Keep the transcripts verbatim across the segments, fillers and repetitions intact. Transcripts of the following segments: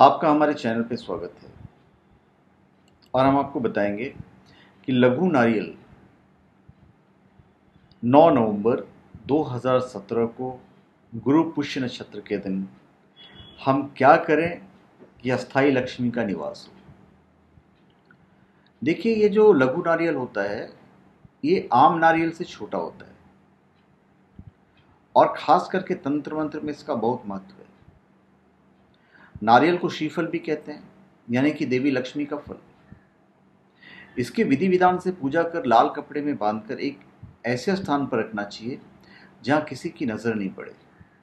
आपका हमारे चैनल पे स्वागत है और हम आपको बताएंगे कि लघु नारियल नौ नवंबर दो हज़ार सत्रह को गुरु पुष्य नक्षत्र के दिन हम क्या करें कि अस्थाई लक्ष्मी का निवास हो। देखिए, ये जो लघु नारियल होता है ये आम नारियल से छोटा होता है और खास करके तंत्र मंत्र में इसका बहुत महत्व है। नारियल को श्रीफल भी कहते हैं, यानी कि देवी लक्ष्मी का फल। इसके विधि विधान से पूजा कर लाल कपड़े में बांधकर एक ऐसे स्थान पर रखना चाहिए जहां किसी की नजर नहीं पड़े।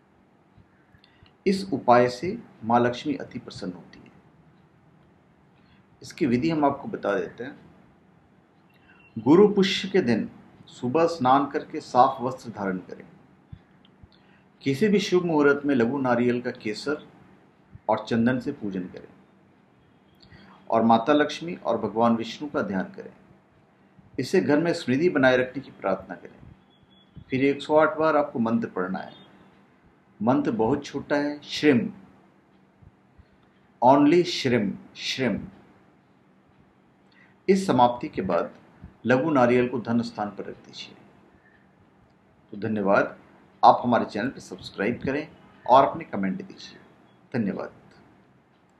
इस उपाय से मां लक्ष्मी अति प्रसन्न होती है। इसकी विधि हम आपको बता देते हैं। गुरु पुष्य के दिन सुबह स्नान करके साफ वस्त्र धारण करें। किसी भी शुभ मुहूर्त में लघु नारियल का केसर और चंदन से पूजन करें और माता लक्ष्मी और भगवान विष्णु का ध्यान करें। इससे घर में समृद्धि बनाए रखने की प्रार्थना करें। फिर एक सौ आठ बार आपको मंत्र पढ़ना है। मंत्र बहुत छोटा है, श्रीम, ओनली श्रीम श्रीम। इस समाप्ति के बाद लघु नारियल को धन स्थान पर रख दीजिए। तो धन्यवाद। आप हमारे चैनल पर सब्सक्राइब करें और अपने कमेंट दीजिए। धन्यवाद।